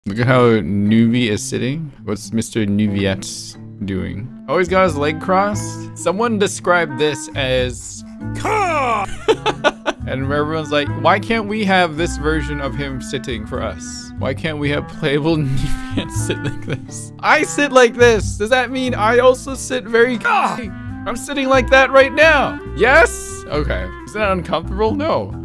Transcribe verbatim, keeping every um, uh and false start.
Look at how Neuvy is sitting. What's Mister Neuvillette doing? Oh, he's got his leg crossed. Someone described this as and everyone's like, why can't we have this version of him sitting for us? Why can't we have playable Neuvillette sit like this? I sit like this. Does that mean I also sit very I'm sitting like that right now. Yes? Okay. Is that uncomfortable? No.